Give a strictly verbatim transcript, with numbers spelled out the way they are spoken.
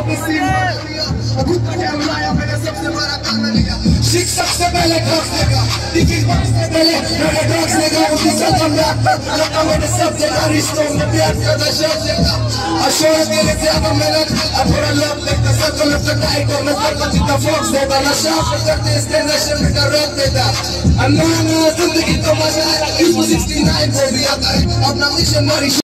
शिक्षक से पहले ड्रग्स लेगा, टिकट बॉक्स से पहले मैंने ड्रग्स लेगा, उसी सदम में लगा मैंने सब जगह रिश्तों में प्यार का नशा लेगा, अशोक के लिए ज्यादा मेहनत अपना लव लेता सब तो लफ्ट टाइट और मैं करता जितना फोक्स देता नशा करते इसके नशे में का रोक देता अन्ना जिंदगी तो मजा है, इस सिक्सटी नाइन को भी आता है अपना मिशन